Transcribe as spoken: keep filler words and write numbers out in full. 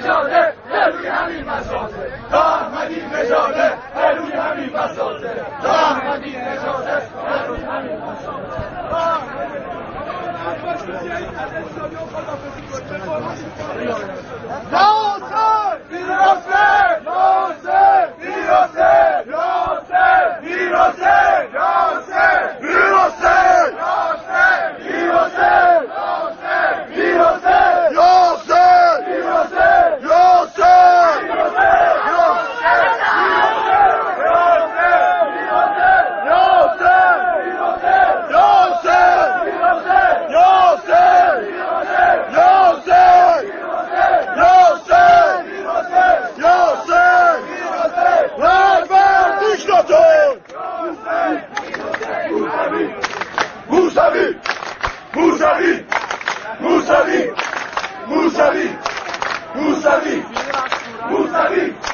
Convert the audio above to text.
نژاده روی همین مساله تا احمدی نژاده روی همین مساله تا احمدی نژاده روی همین ناصر ویراسه ناصر ویراسه ناصر ویراسه ناصر ویراسه ناصر ویراسه ناصر ویراسه ناصر ویراسه موسوی موسوی موسوی موسوی موسوی موسوی